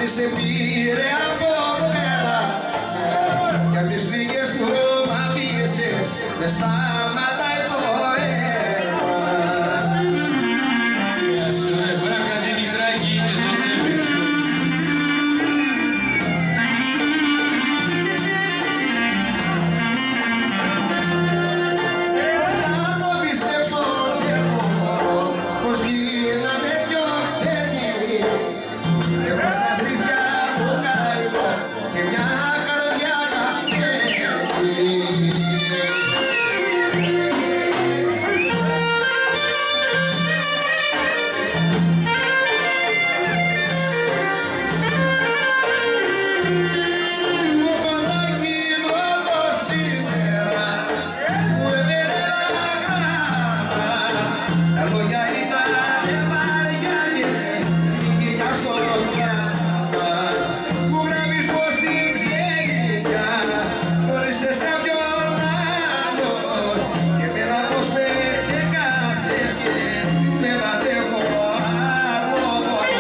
κάτι σε πήρε από μένα κι απ' τις πληγές που μ' απίεσες δεν σταματάει το αίμα. Γεια σου ρε βράκα, δεν μικράκι είναι το νεύμα σου. Να το πιστέψω δεν μπορώ πως γίναμε δυο ξένοι εγώ στα στήθια του καημό και μια καρδιά καμένη. Το κοντάκι δρόμο σήμερα μου έβγαινε τα γράμματα τα λόγια ήτανε βαριά και νίκηκα στο μυαλό μου γράφεις πως την ξενιτιά γνώρισες κάποιον άλλον και εμένα πως με ξεχάσες και δεν αντέχω άλλο ποτέ.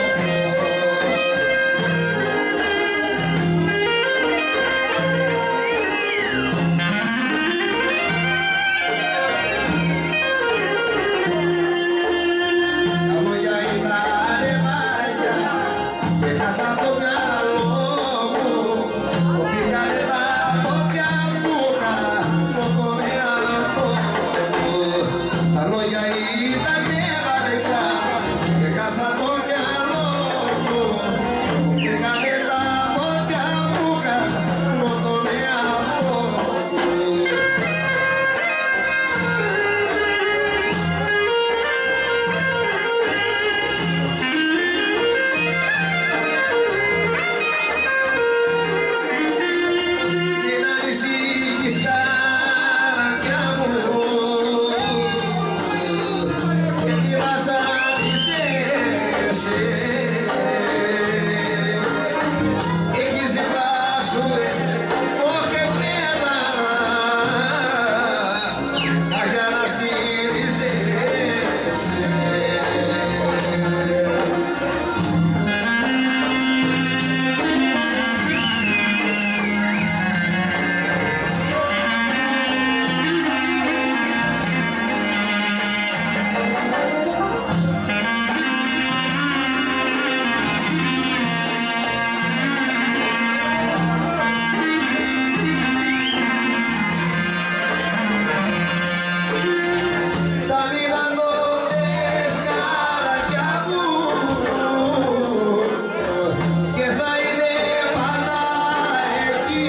Τα λόγια ήτανε βαριά και χάσα το μυαλό μου κοπήκανε τα πόδια μου κάνω τον εαυτό μου. Τα λόγια ήτανε βαριά και χάσα το μυαλό μου κοπήκανε τα πόδια μου κάνω τον εαυτό μου. Μην ανησυχείς καρδιά μου γιατί βασανίζεσαι. Έχεις δίπλα σου όχι εμένα για να στηρίζεσαι. Φτάνει να το δεις καρδιά μου και θα είναι πάντα εκεί.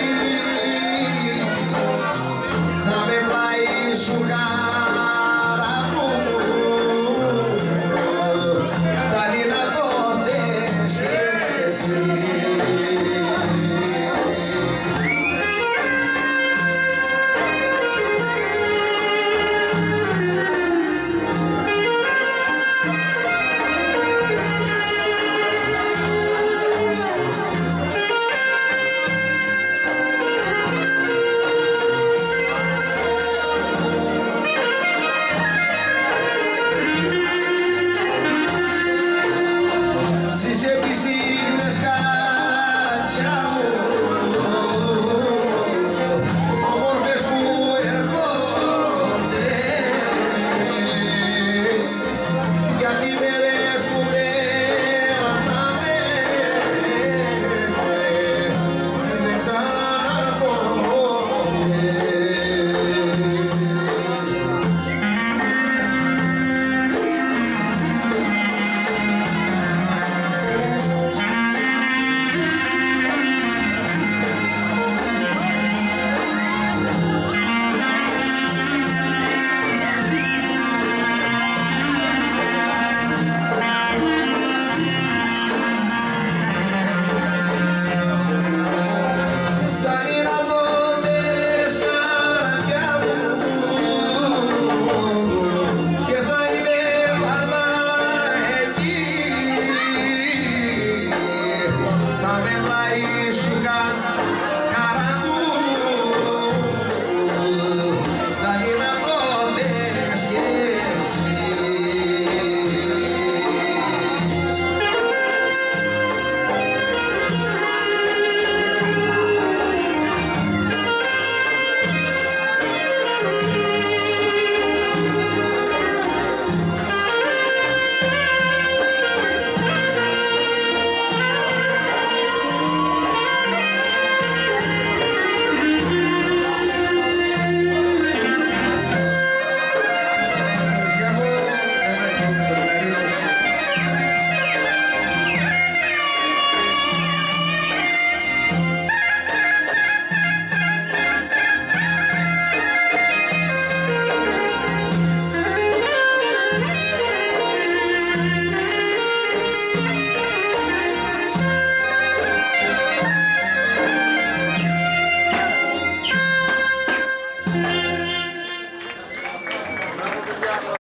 Θα με πάει σου χαρά μου. Φτάνει να το δεις κι εσύ. Ζήσε τις στιγμές καρδιά μου όμορφες που έρχονται γιατί με